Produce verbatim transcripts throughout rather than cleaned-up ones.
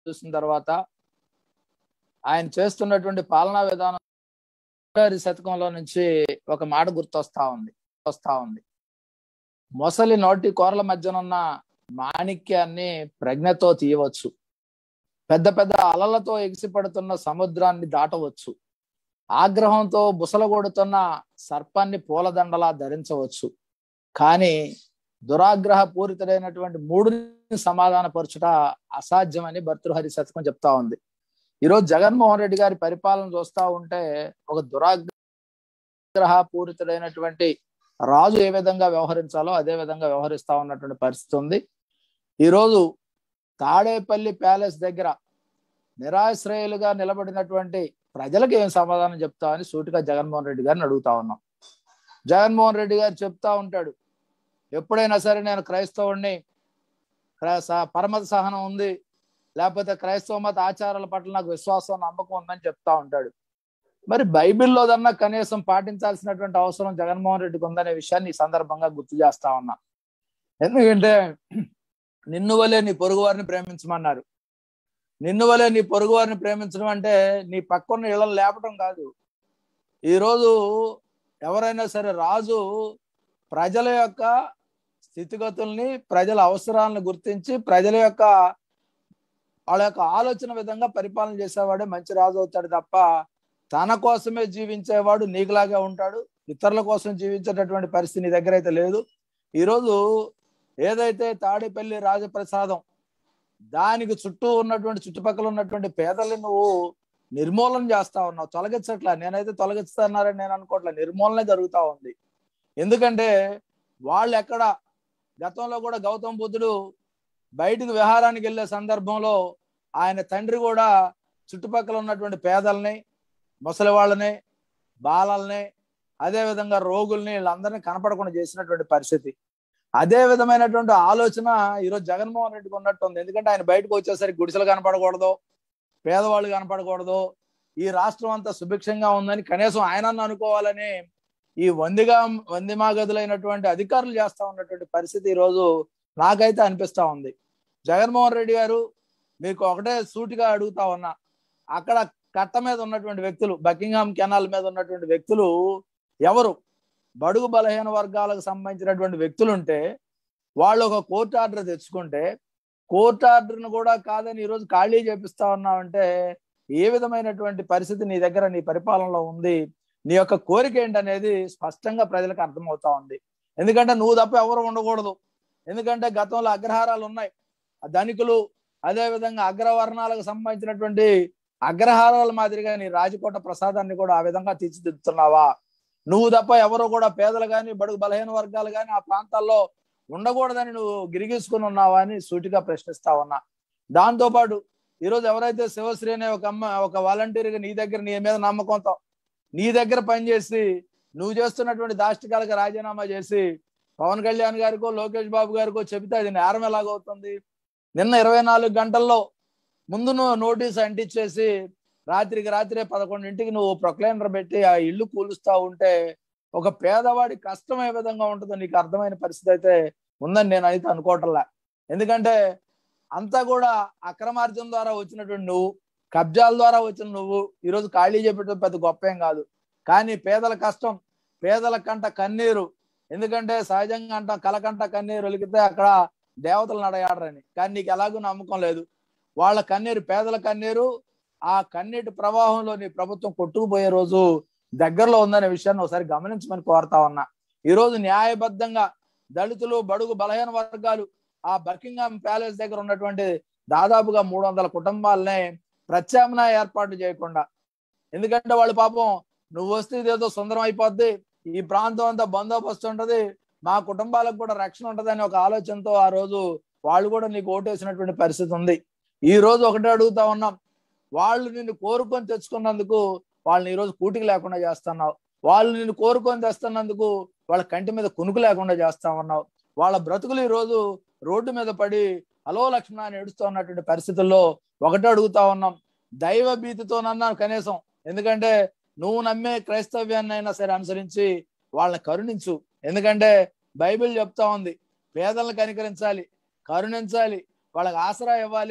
చూసిన తర్వాత ఆయన చేస్తున్నటువంటి పాలనా విధానం శతకంలో నుంచి ఒక మాట గుర్తొస్తా ఉంది వస్తా ఉంది మొసలి నోటి కోరల మధ్యనున్న మాణిక్యాన్ని ప్రజ్ఞతో తీయవచ్చు, పెద్ద పెద్ద అలలతో ఎగిసిపడుతున్న సముద్రాన్ని దాటవచ్చు, ఆగ్రహంతో బుసలగొడుతున్న సర్పాన్ని పూలదండలా ధరించవచ్చు, కానీ దురాగ్రహ పూరితుడైనటువంటి మూడుని సమాధానపరచుట అసాధ్యమని భర్తృహరి శతకం చెప్తా ఉంది. ఈరోజు జగన్మోహన్ రెడ్డి గారి పరిపాలన చూస్తా ఉంటే ఒక దురాగ్రహ పూరితుడైనటువంటి రాజు ఏ విధంగా వ్యవహరించాలో అదే విధంగా వ్యవహరిస్తా ఉన్నటువంటి పరిస్థితి ఉంది. ఈరోజు తాడేపల్లి ప్యాలెస్ దగ్గర నిరాశ్రయులుగా నిలబడినటువంటి ప్రజలకు ఏం సమాధానం చెప్తా అని సూటిగా జగన్మోహన్ రెడ్డి గారిని అడుగుతా ఉన్నాం. జగన్మోహన్ రెడ్డి గారు చెప్తా ఉంటాడు, ఎప్పుడైనా సరే నేను క్రైస్తవుడిని, పరమత సహనం ఉంది, లేకపోతే క్రైస్తవ మత ఆచారాల పట్ల నాకు విశ్వాసం నమ్మకం ఉందని చెప్తా ఉంటాడు. మరి బైబిల్లోదన్నా కనీసం పాటించాల్సినటువంటి అవసరం జగన్మోహన్ రెడ్డికి ఉందనే విషయాన్ని ఈ సందర్భంగా గుర్తు చేస్తా ఉన్నా. ఎందుకంటే నిన్ను వలే నీ పొరుగు వారిని ప్రేమించమన్నారు. నిన్ను వలే నీ పొరుగు వారిని ప్రేమించడం అంటే నీ పక్కన్న ఇళ్ళని లేపటం కాదు. ఈరోజు ఎవరైనా సరే రాజు ప్రజల యొక్క స్థితిగతుల్ని, ప్రజల అవసరాలను గుర్తించి ప్రజల యొక్క వాళ్ళ యొక్క ఆలోచన విధంగా పరిపాలన చేసేవాడే మంచి రాజు అవుతాడు తప్ప తన కోసమే జీవించేవాడు నీకులాగే ఉంటాడు. ఇతరుల కోసం జీవించేటటువంటి పరిస్థితి నీ దగ్గర అయితే లేదు. ఈరోజు ఏదైతే తాడేపల్లి రాజప్రసాదం దానికి చుట్టూ ఉన్నటువంటి చుట్టుపక్కల ఉన్నటువంటి పేదల్ని నువ్వు నిర్మూలన చేస్తా ఉన్నావు, తొలగించట్లా. నేనైతే తొలగిస్తున్నారని నేను అనుకోవట్లే, నిర్మూలనే జరుగుతూ ఉంది. ఎందుకంటే వాళ్ళు ఎక్కడ గతంలో కూడా గౌతమ బుద్ధుడు బయటకు విహారానికి వెళ్ళే సందర్భంలో ఆయన తండ్రి కూడా చుట్టుపక్కల ఉన్నటువంటి పేదల్ని, ముసలి వాళ్ళని, బాలల్ని, అదే విధంగా రోగుల్ని, వీళ్ళందరినీ కనపడకుండా చేసినటువంటి పరిస్థితి. అదే విధమైనటువంటి ఆలోచన ఈరోజు జగన్మోహన్ రెడ్డికి ఉన్నట్టు ఉంది. ఎందుకంటే ఆయన బయటకు వచ్చేసరికి గుడిసెలు కనపడకూడదు, పేదవాళ్ళు కనపడకూడదు, ఈ రాష్ట్రం అంతా సుభిక్షంగా ఉందని కనీసం ఆయన అనుకోవాలని ఈ వందిగా వందిమాగదులైనటువంటి అధికారులు చేస్తా ఉన్నటువంటి పరిస్థితి ఈరోజు నాకైతే అనిపిస్తా ఉంది. జగన్మోహన్ రెడ్డి గారు, మీకు ఒకటే సూటిగా అడుగుతా ఉన్నా, అక్కడ కట్ట మీద ఉన్నటువంటి వ్యక్తులు, బకింగ్హామ్ కెనాల్ మీద ఉన్నటువంటి వ్యక్తులు ఎవరు? బడుగు బలహీన వర్గాలకు సంబంధించినటువంటి వ్యక్తులు ఉంటే వాళ్ళు ఒక కోర్టు ఆర్డర్ తెచ్చుకుంటే కోర్టు ఆర్డర్ను కూడా కాదని ఈరోజు ఖాళీ చేపిస్తా ఉన్నావంటే ఏ విధమైనటువంటి పరిస్థితి నీ దగ్గర నీ పరిపాలనలో ఉంది, నీ యొక్క కోరిక ఏంటనేది స్పష్టంగా ప్రజలకు అర్థమవుతా ఉంది. ఎందుకంటే నువ్వు తప్ప ఎవరు ఉండకూడదు. ఎందుకంటే గతంలో అగ్రహారాలు ఉన్నాయి, ధనికులు, అదే విధంగా అగ్రవర్ణాలకు సంబంధించినటువంటి అగ్రహారాల మాదిరిగా నీ రాజకోట ప్రసాదాన్ని కూడా ఆ విధంగా తీర్చిదిద్దుతున్నావా? నువ్వు తప్ప ఎవరు కూడా పేదలు కానీ బడుగు బలహీన వర్గాలు కానీ ఆ ప్రాంతాల్లో ఉండకూడదని నువ్వు గిరిగీసుకుని ఉన్నావా అని సూటిగా ప్రశ్నిస్తా ఉన్నా. దాంతోపాటు ఈరోజు ఎవరైతే శివశ్రీ అనే ఒక అమ్మ ఒక వాలంటీర్గా నీ దగ్గర నీ మీద నమ్మకంతో నీ దగ్గర పనిచేసి నువ్వు చేస్తున్నటువంటి దాష్టికాలకు రాజీనామా చేసి పవన్ కళ్యాణ్ గారికో లోకేష్ బాబు గారికో చెబితే అది నేరం ఎలాగవుతుంది? నిన్న ఇరవై నాలుగు గంటల్లో ముందు నువ్వు నోటీస్ అంటించేసి రాత్రికి రాత్రే పదకొండింటికి నువ్వు ప్రొక్లైనర్ పెట్టి ఆ ఇల్లు కూలుస్తా ఉంటే ఒక పేదవాడి కష్టం ఏ విధంగా ఉంటుందో నీకు అర్థమైన పరిస్థితి అయితే ఉందని నేను అయితే అనుకోవటంలా. ఎందుకంటే అంతా కూడా అక్రమార్జన ద్వారా వచ్చినటువంటి నువ్వు, కబ్జాల ద్వారా వచ్చిన నువ్వు ఈరోజు ఖాళీ చెప్పడం పెద్ద గొప్ప ఏం కాదు. కానీ పేదల కష్టం, పేదల కంట కన్నీరు, ఎందుకంటే సహజంగా అంటాం కలకంట కన్నీరు ఒలికితే అక్కడ దేవతలు నడయాడరని, కానీ నీకు ఎలాగూ నమ్మకం లేదు. వాళ్ళ కన్నీరు, పేదల కన్నీరు, ఆ కన్నీటి ప్రవాహంలో నీ ప్రభుత్వం కొట్టుకుపోయే రోజు దగ్గరలో ఉందనే విషయాన్ని ఒకసారి గమనించమని కోరుతా ఉన్నా. ఈరోజు న్యాయబద్ధంగా దళితులు, బడుగు బలహీన వర్గాలు ఆ బకింగ్హామ్ ప్యాలెస్ దగ్గర ఉన్నటువంటి దాదాపుగా మూడు వందల కుటుంబాలనే ప్రత్యామ్నాయ ఏర్పాటు చేయకుండా, ఎందుకంటే వాళ్ళు పాపం నువ్వు వస్తే ఇదేదో సుందరం అయిపోద్ది, ఈ ప్రాంతం అంతా బందోబస్తు ఉంటది, మా కుటుంబాలకు కూడా రక్షణ ఉంటది అనే ఒక ఆలోచనతో ఆ రోజు వాళ్ళు కూడా నీకు ఓటేసినటువంటి పరిస్థితి ఉంది. ఈ రోజు ఒకటే అడుగుతా ఉన్నాం, వాళ్ళు నిన్ను కోరుకొని తెచ్చుకున్నందుకు వాళ్ళని ఈరోజు కూటికి లేకుండా చేస్తున్నావు. వాళ్ళు నిన్ను కోరుకొని తెస్తున్నందుకు వాళ్ళ కంటి మీద కునుకు లేకుండా చేస్తా ఉన్నావు. వాళ్ళ బ్రతుకులు ఈరోజు రోడ్డు మీద పడి హలో లక్ష్మణ అని ఏడుస్తూ ఉన్నటువంటి పరిస్థితుల్లో ఒకటే అడుగుతా ఉన్నాం, దైవ భీతితోనన్నా కనీసం, ఎందుకంటే నువ్వు నమ్మే క్రైస్తవ్యాన్ని అయినా సరే అనుసరించి వాళ్ళని కరుణించు. ఎందుకంటే బైబిల్ చెప్తా ఉంది, పేదలను కనికరించాలి, కరుణించాలి, వాళ్ళకి ఆసరా ఇవ్వాలి,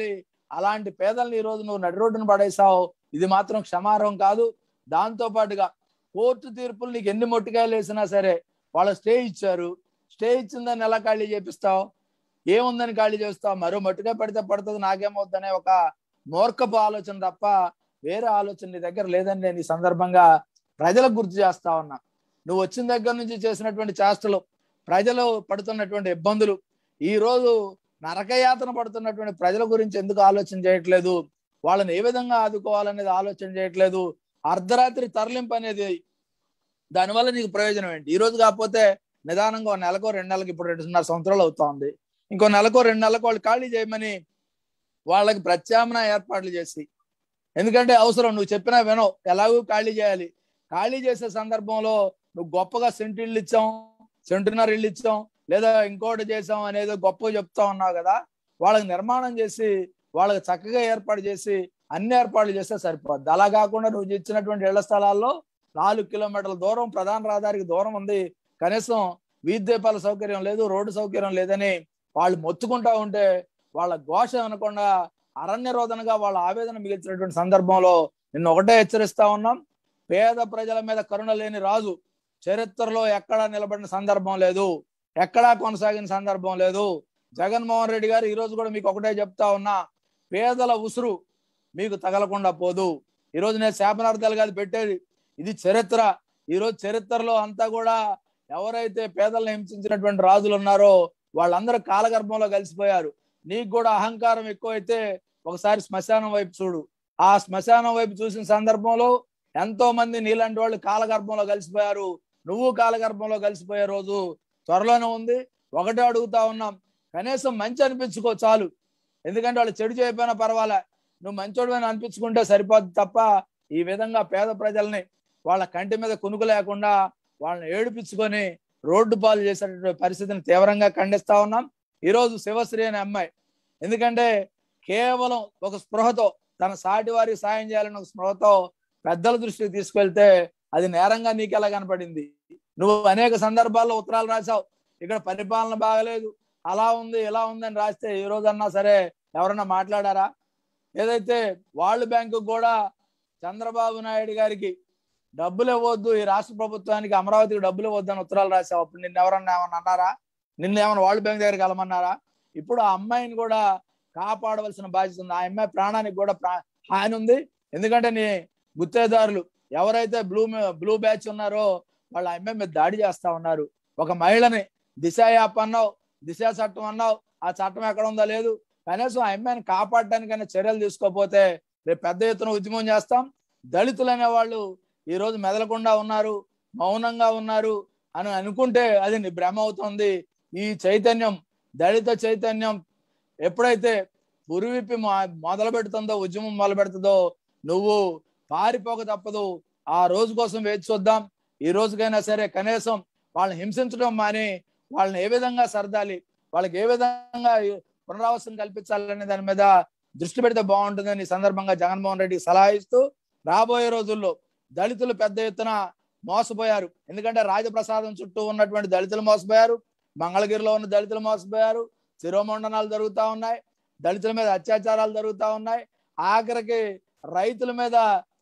అలాంటి పేదల్ని ఈ రోజు నువ్వు నడి రోడ్డును పడేసావు. ఇది మాత్రం క్షమార్హం కాదు. దాంతో పాటుగా కోర్టు తీర్పులు నీకు ఎన్ని మొట్టికాయలు వేసినా సరే వాళ్ళు స్టే ఇచ్చారు. స్టే ఇచ్చిందని ఎలా ఖాళీ చేపిస్తావు? ఏముందని ఖాళీ చేస్తావు? మరో మట్టుగా పడితే పడుతుంది, నాకేమవుద్దనే ఒక మూర్ఖపు ఆలోచన తప్ప వేరే ఆలోచన నీ దగ్గర లేదని నేను ఈ సందర్భంగా ప్రజలకు గుర్తు చేస్తా ఉన్నా. నువ్వు వచ్చిన దగ్గర నుంచి చేసినటువంటి చేష్టలు, ప్రజలు పడుతున్నటువంటి ఇబ్బందులు, ఈ రోజు నరకయాతన పడుతున్నటువంటి ప్రజల గురించి ఎందుకు ఆలోచన చేయట్లేదు? వాళ్ళని ఏ విధంగా ఆదుకోవాలనేది ఆలోచన చేయట్లేదు. అర్ధరాత్రి తరలింపు అనేది దానివల్ల నీకు ప్రయోజనం ఏంటి? ఈ రోజు కాకపోతే నిదానంగా నెలకో రెండు నెలలకు, ఇప్పుడు రెండున్నర సంవత్సరాలు అవుతా ఉంది, ఇంకో నెలకో రెండు నెలలకు వాళ్ళు ఖాళీ చేయమని వాళ్ళకి ప్రత్యామ్నాయ ఏర్పాట్లు చేసి, ఎందుకంటే అవసరం, నువ్వు చెప్పినా వినవు, ఎలాగూ ఖాళీ చేయాలి. ఖాళీ చేసే సందర్భంలో నువ్వు గొప్పగా సెంటు ఇళ్ళు ఇచ్చాం, సెంటున్నర ఇళ్ళు ఇచ్చాం, లేదా ఇంకోటి చేసాం అనేది గొప్పగా చెప్తా ఉన్నావు కదా. వాళ్ళకి నిర్మాణం చేసి వాళ్ళకి చక్కగా ఏర్పాటు చేసి అన్ని ఏర్పాట్లు చేస్తే సరిపోద్ది. అలా కాకుండా నువ్వు ఇచ్చినటువంటి ఇళ్ల స్థలాల్లో నాలుగు కిలోమీటర్ల దూరం ప్రధాన రహదారికి దూరం ఉంది, కనీసం వీధి దీపాల సౌకర్యం లేదు, రోడ్డు సౌకర్యం లేదని వాళ్ళు మొత్తుకుంటా ఉంటే వాళ్ళ ఘోష అనకుండా అరణ్య రోదనగా వాళ్ళ ఆవేదన మిగిల్చినటువంటి సందర్భంలో నిన్ను ఒకటే హెచ్చరిస్తా ఉన్నాం. పేద ప్రజల మీద కరుణ లేని రాజు చరిత్రలో ఎక్కడా నిలబడిన సందర్భం లేదు, ఎక్కడా కొనసాగిన సందర్భం లేదు. జగన్మోహన్ రెడ్డి గారు ఈ రోజు కూడా మీకు ఒకటే చెప్తా ఉన్నా, పేదల ఉసురు మీకు తగలకుండా పోదు. ఈరోజు నేను శాపనార్థాలు కాదు పెట్టేది, ఇది చరిత్ర. ఈరోజు చరిత్రలో అంతా కూడా ఎవరైతే పేదలను హింసించినటువంటి రాజులు ఉన్నారో వాళ్ళందరూ కాలగర్భంలో కలిసిపోయారు. నీకు కూడా అహంకారం ఎక్కువైతే ఒకసారి శ్మశానం వైపు చూడు. ఆ శ్మశానం వైపు చూసిన సందర్భంలో ఎంతో మంది నీలాంటి వాళ్ళు కాలగర్భంలో కలిసిపోయారు. నువ్వు కాలగర్భంలో కలిసిపోయే రోజు త్వరలోనే ఉంది. ఒకటే అడుగుతా ఉన్నాం, కనీసం మంచి అనిపించుకో చాలు. ఎందుకంటే వాళ్ళు చెడు చేయకపోయినా పర్వాలే, నువ్వు మంచోడు అని అనిపించుకుంటే సరిపోద్ది తప్ప ఈ విధంగా పేద ప్రజల్ని వాళ్ళ కంటి మీద కునుకు లేకుండా వాళ్ళని ఏడిపించుకొని రోడ్డు పాలు చేసేటువంటి పరిస్థితిని తీవ్రంగా ఖండిస్తా ఉన్నాం. ఈరోజు శివశ్రీ అనే అమ్మాయి, ఎందుకంటే కేవలం ఒక స్పృహతో తన సాటి వారికి సాయం చేయాలని ఒక స్పృహతో పెద్దల దృష్టికి తీసుకెళ్తే అది నేరంగా నీకు ఎలా కనపడింది? నువ్వు అనేక సందర్భాల్లో ఉత్తరాలు రాశావు, ఇక్కడ పరిపాలన బాగలేదు, అలా ఉంది ఇలా ఉంది అని రాస్తే ఈ రోజన్నా సరే ఎవరన్నా మాట్లాడారా? ఏదైతే వరల్డ్ బ్యాంకు కూడా చంద్రబాబు నాయుడు గారికి డబ్బులు ఇవ్వద్దు, ఈ రాష్ట్ర ప్రభుత్వానికి అమరావతికి డబ్బులు ఇవ్వద్దు అని ఉత్తరాలు రాశావు. అప్పుడు నిన్న ఎవరన్నా ఏమన్నా అన్నారా? నిన్న ఏమన్నా వరల్డ్ బ్యాంక్ దగ్గరికి వెళ్ళమన్నారా? ఇప్పుడు ఆ అమ్మాయిని కూడా కాపాడవలసిన బాధ్యత ఉంది. ఆ అమ్మాయి ప్రాణానికి కూడా ప్రా హాని ఉంది. ఎందుకంటే నీ గుత్తేదారులు ఎవరైతే బ్లూ బ్లూ బ్యాచ్ ఉన్నారో వాళ్ళ అమ్మాయి మీద దాడి చేస్తా ఉన్నారు. ఒక మహిళని దిశ యాప్ అన్నావు, దిశ చట్టం అన్నావు, ఆ చట్టం ఎక్కడ ఉందో లేదు. కనీసం ఆ అమ్మాయిని కాపాడటానికైనా చర్యలు తీసుకోకపోతే రేపు పెద్ద ఎత్తున ఉద్యమం చేస్తాం. దళితులు అనే వాళ్ళు ఈ రోజు మెదలకుండా ఉన్నారు, మౌనంగా ఉన్నారు అని అనుకుంటే అది నీ భ్రమ అవుతుంది. ఈ చైతన్యం, దళిత చైతన్యం ఎప్పుడైతే పురివిప్పి మొదలు పెడుతుందో, ఉద్యమం మొదలు పెడుతుందో నువ్వు పారిపోక తప్పదు. ఆ రోజు కోసం వేచి చూద్దాం. ఈ రోజుకైనా సరే కనీసం వాళ్ళని హింసించడం మాని వాళ్ళని ఏ విధంగా సర్దాలి, వాళ్ళకి ఏ విధంగా పునరావాసం కల్పించాలనే దాని మీద దృష్టి పెడితే బాగుంటుందని ఈ సందర్భంగా జగన్మోహన్ రెడ్డికి సలహా ఇస్తూ, రాబోయే రోజుల్లో దళితులు పెద్ద ఎత్తున మోసపోయారు. ఎందుకంటే రాజప్రసాదం చుట్టూ ఉన్నటువంటి దళితులు మోసపోయారు, మంగళగిరిలో ఉన్న దళితులు మోసపోయారు, శిరోమండనాలు జరుగుతూ ఉన్నాయి, దళితుల మీద అత్యాచారాలు జరుగుతూ ఉన్నాయి, ఆఖరికి రైతుల మీద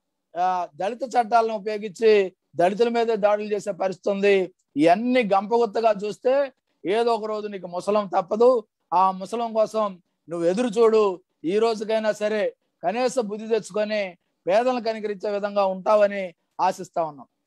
ఆ దళిత చట్టాలను ఉపయోగించి దళితుల మీద దాడులు చేసే పరిస్థితి ఉంది. ఇవన్నీ గంపగుత్తగా చూస్తే ఏదో ఒక రోజు నీకు ముసలం తప్పదు. ఆ ముసలం కోసం నువ్వు ఎదురు చూడు. ఈ రోజుకైనా సరే కనీస బుద్ధి తెచ్చుకొని పేదలను కనికరించే విధంగా ఉంటావని ఆశిస్తా ఉన్నాం.